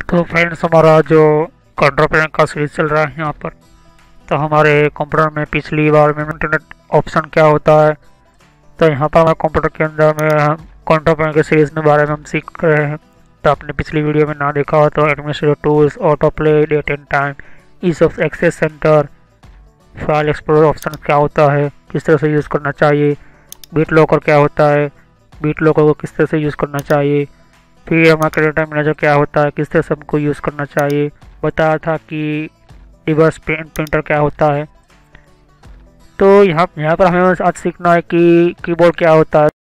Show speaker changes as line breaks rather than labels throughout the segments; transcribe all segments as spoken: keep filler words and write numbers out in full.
तो फ्रेंड्स, हमारा जो कंट्रोल पैनल का सीरीज चल रहा है यहाँ पर, तो हमारे कंप्यूटर में पिछली बार में इंटरनेट ऑप्शन क्या होता है, तो यहाँ पर हमारे कंप्यूटर के अंदर में हम कंट्रोल पैनल के सीरीज में बारे में हम सीख रहे हैं। तो आपने पिछली वीडियो में ना देखा हो तो administrator tools, auto play, date and time, ease of access centre, file explorer option क्या होता है, किस तरह से यूज़ करना चाहिए, बीट लॉकर क्या होता है, बीट लॉकर को किस तरह से यूज़ करना चाहिए, फिर हमारा क्रेडिट मैनेजर क्या होता है, किस तरह से हमको यूज़ करना चाहिए, बताया था कि रिवर्स पेन प्रिंटर क्या होता है। तो यहाँ यहाँ पर हमें आज सीखना है कि कीबोर्ड क्या होता है।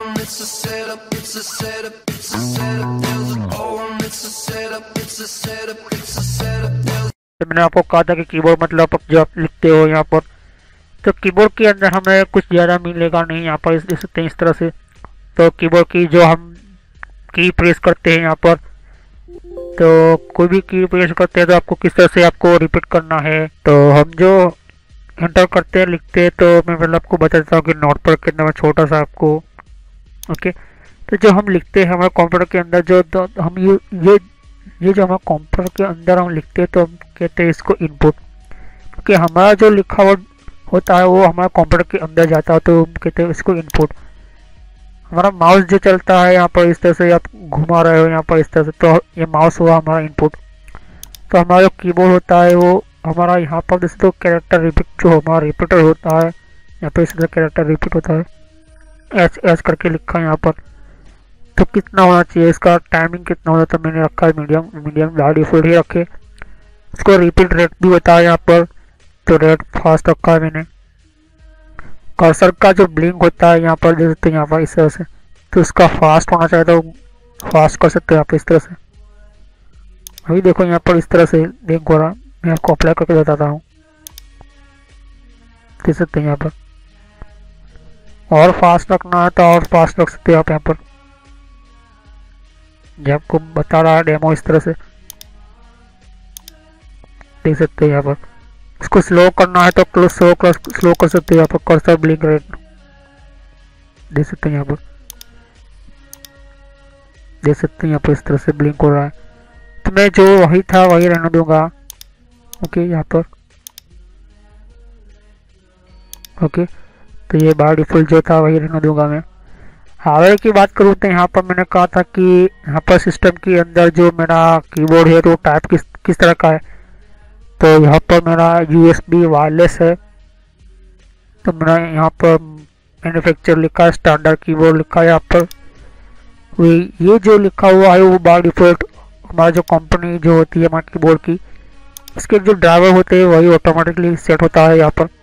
तो मैंने आपको कहा था कि कीबोर्ड मतलब जो आप लिखते हो यहाँ पर, तो कीबोर्ड के अंदर हमें कुछ ज़्यादा मिलेगा नहीं यहाँ पर, इस सकते हैं इस तरह से। तो कीबोर्ड की जो हम की प्रेस करते हैं यहाँ पर, तो कोई भी की प्रेस करते हैं तो आपको किस तरह से आपको रिपीट करना है। तो हम जो एंटर करते हैं, लिखते हैं, तो मैं पहले आपको बता देता हूँ कि नोट पर कितना मैं छोटा सा आपको ओके। तो जो हम लिखते हैं हमारे कंप्यूटर के अंदर, जो तो हम ये ये ये जो हमारे कंप्यूटर के अंदर हम लिखते हैं, तो हम कहते हैं इसको इनपुट, क्योंकि हमारा जो लिखा हुआ होता है वो हमारे कंप्यूटर के अंदर जाता है, तो हम कहते हैं इसको इनपुट। हमारा माउस जो चलता है यहाँ पर, इस तरह से आप घुमा रहे हो यहाँ पर इस तरह से, तो ये माउस हुआ हमारा इनपुट। तो हमारा जो कीबोर्ड होता है वो हमारा यहाँ पर जैसे तो कैरेक्टर रिपीट जो हमारा रिपीटर होता है, यहाँ पर इस तरह कैरेक्टर रिपीट होता है, एच एच करके लिखा है यहाँ पर। तो कितना होना चाहिए, इसका टाइमिंग कितना होना, तो मैंने रखा है मीडियम मीडियम बाय डिफॉल्ट ही रखे। इसको रिपीट रेट भी बताया यहाँ पर, तो रेट फास्ट रखा है मैंने। कर्सर का जो ब्लिंक होता है यहाँ पर जैसे, तो यहाँ पर इस तरह से, तो इसका फास्ट होना चाहिए, तो फास्ट कर सकते हो यहाँ पर इस तरह से। अभी देखो यहाँ पर इस तरह से ब्लिंक हो रहा है, मैं आपको अप्लाई करके बताता हूँ, देख सकते हैं यहाँ पर। और फास्ट रखना है तो और फास्ट रख सकते हो आप यहाँ पर, जो आपको बता रहा है डेमो इस तरह से, देख सकते हैं यहाँ पर। इसको स्लो करना है तो क्लोज स्लो कर स्लो कर सकते हो यहाँ पर, कर्सर ब्लिंक रेट देख सकते हैं यहाँ पर, देख सकते हैं यहाँ पर इस तरह से ब्लिंक हो रहा है। तो मैं जो वही था वही रहने दूंगा ओके यहाँ पर ओके। तो ये बाय डिफॉल्ट जो था वही रहने दूंगा मैं। हार्डवेयर की बात करूँ तो यहाँ पर मैंने कहा था कि यहाँ पर सिस्टम के अंदर जो मेरा कीबोर्ड है तो टाइप किस किस तरह का है, तो यहाँ पर मेरा यूएसबी वायरलेस है। तो मेरा यहाँ पर मैन्युफैक्चर लिखा है, स्टैंडर्ड कीबोर्ड लिखा है यहाँ पर। ये जो लिखा हुआ है वो बाय डिफॉल्ट हमारा जो कंपनी जो होती है हमारे कीबोर्ड की, इसके जो ड्राइवर होते हैं वही ऑटोमेटिकली सेट होता है यहाँ पर।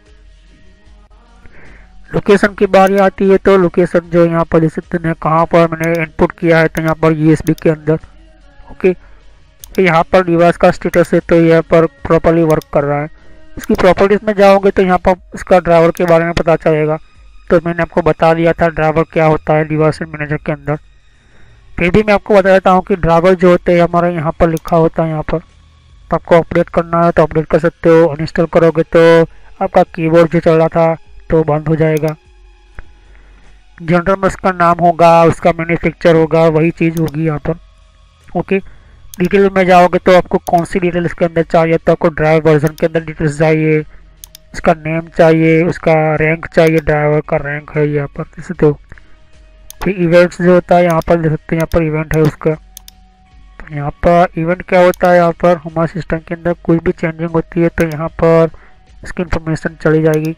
लोकेशन की बारी आती है, तो लोकेशन जो यहाँ पर देख सकते हैं कहाँ पर मैंने इनपुट किया है, तो यहाँ पर यूएसबी के अंदर ओके। तो यहाँ पर डिवाइस का स्टेटस है, तो यहाँ पर प्रॉपर्ली वर्क कर रहा है। इसकी प्रॉपर्टीज में जाओगे तो यहाँ पर इसका ड्राइवर के बारे में पता चलेगा। तो मैंने आपको बता दिया था ड्राइवर क्या होता है डिवाइस मैनेजर के अंदर। फिर भी मैं आपको बता देता हूँ कि ड्राइवर जो होते हैं हमारे यहाँ पर लिखा होता है यहाँ पर। तो आपको अपडेट करना है तो अपडेट कर सकते हो, अनइंस्टॉल करोगे तो आपका कीबोर्ड जो चल रहा था तो बंद हो जाएगा। जनरल में उसका नाम होगा, उसका मैन्युफैक्चर होगा, वही चीज़ होगी यहाँ पर ओके। डिटेल में जाओगे तो आपको कौन सी डिटेल इसके अंदर चाहिए, तो आपको ड्राइवर वर्जन के अंदर डिटेल्स चाहिए, उसका नेम चाहिए, उसका रैंक चाहिए, ड्राइवर का रैंक है यहाँ पर देख सकते हो। फिर इवेंट्स जो होता है यहाँ पर देख सकते हैं, यहाँ पर इवेंट है उसका। तो यहाँ पर इवेंट क्या होता है, यहाँ पर हमारे सिस्टम के अंदर कोई भी चेंजिंग होती है तो यहाँ पर इसकी इंफॉर्मेशन चली जाएगी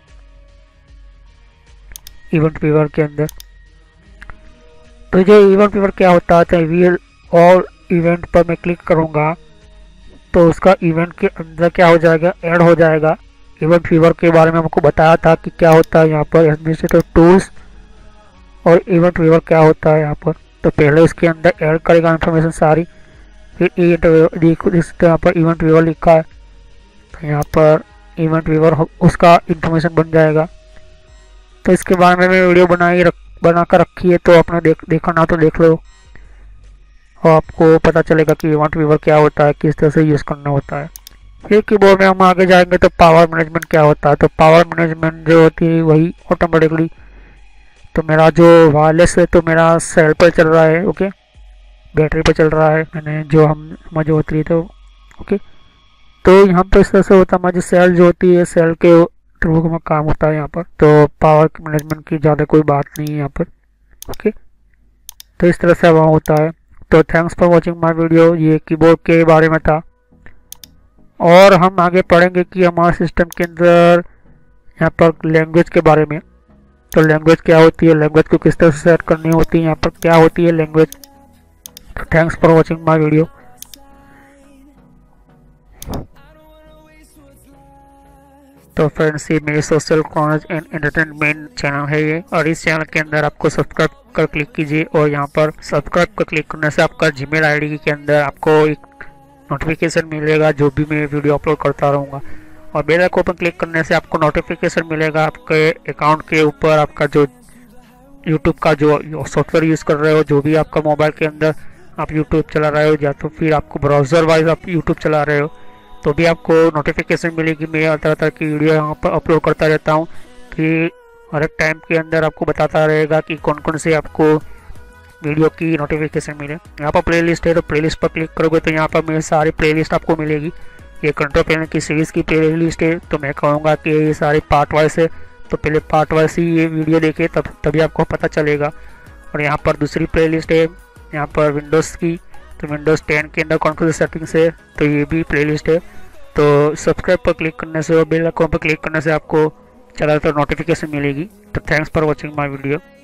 इवेंट व्यूअर के अंदर। तो जो इवेंट व्यूअर क्या होता है, तो व्हील और इवेंट पर मैं क्लिक करूंगा तो उसका इवेंट के अंदर क्या हो जाएगा, ऐड हो जाएगा। इवेंट व्यूअर के बारे में आपको बताया था कि क्या होता है यहाँ पर, एडमिनिस्ट्रेटर टूल्स और इवेंट व्यूअर क्या होता है यहाँ पर। तो पहले इसके अंदर ऐड करेगा इन्फॉर्मेशन सारी, फिर देखो यहाँ पर इवेंट व्यूअर लिखा है, तो यहाँ पर इवेंट व्यूअर उसका इन्फॉर्मेशन बन जाएगा। तो इसके बारे में मैं वीडियो बनाई रख बना कर रखी है, तो आपने देख देखा ना तो देख लो और आपको पता चलेगा कि इवेंट व्यूअर क्या होता है, किस तरह से यूज़ करना होता है। फिर कीबोर्ड में हम आगे जाएंगे तो पावर मैनेजमेंट क्या होता है, तो पावर मैनेजमेंट जो होती है वही ऑटोमेटिकली। तो मेरा जो वायरलेस है तो मेरा सेल पर चल रहा है ओके, बैटरी पर चल रहा है, मैंने जो हम हमारी जो होती है तो ओके। तो यहाँ पर इस तरह से होता है, हमारी सेल जो होती है सेल के थ्रू में काम होता है यहाँ पर। तो पावर मैनेजमेंट की ज़्यादा कोई बात नहीं है यहाँ पर ओके। तो इस तरह से वहाँ होता है। तो thanks for watching my video, ये कीबोर्ड के बारे में था। और हम आगे पढ़ेंगे कि हमारे सिस्टम के अंदर यहाँ पर लैंग्वेज के बारे में। तो लैंग्वेज क्या होती है, लैंग्वेज को किस तरह से सेट करनी होती है, यहाँ पर क्या होती है लैंग्वेज। तो thanks for watching my video. तो फ्रेंड्स ये मेरे social knowledge and entertainment channel है ये, और इस चैनल के अंदर आपको सब्सक्राइब कर क्लिक कीजिए, और यहाँ पर सब्सक्राइब कर क्लिक करने से आपका जीमेल आईडी के अंदर आपको एक नोटिफिकेशन मिलेगा जो भी मैं वीडियो अपलोड करता रहूँगा। और बेल आइकन पर क्लिक करने से आपको नोटिफिकेशन मिलेगा आपके अकाउंट के ऊपर। आपका जो यूट्यूब का जो सॉफ्टवेयर यूज़ कर रहे हो, जो भी आपका मोबाइल के अंदर आप यूट्यूब चला रहे हो या तो फिर आपको ब्राउज़र वाइज आप यूट्यूब चला रहे हो, तो भी आपको नोटिफिकेशन मिलेगी। मैं तरह तरह की वीडियो यहाँ पर अपलोड करता रहता हूँ, कि हर एक टाइम के अंदर आपको बताता रहेगा कि कौन कौन से आपको वीडियो की नोटिफिकेशन मिले। यहाँ पर प्लेलिस्ट है, तो प्लेलिस्ट पर क्लिक करोगे तो यहाँ पर मेरी सारी प्लेलिस्ट आपको मिलेगी। ये कंट्रोल पैनल की सीरीज़ की प्लेलिस्ट है, तो मैं कहूँगा कि ये सारे पार्ट वाइज है, तो पहले पार्ट वाइज ही ये वीडियो देखे तब तभी आपको पता चलेगा। और यहाँ पर दूसरी प्लेलिस्ट है यहाँ पर विंडोज़ की, तो विंडोज़ टेन के अंदर कौन कौन सी सेटिंग्स है, तो ये भी प्लेलिस्ट है। तो सब्सक्राइब पर क्लिक करने से और बेल आइकन पर क्लिक करने से आपको ज़्यादातर नोटिफिकेशन मिलेगी। तो thanks for watching my video.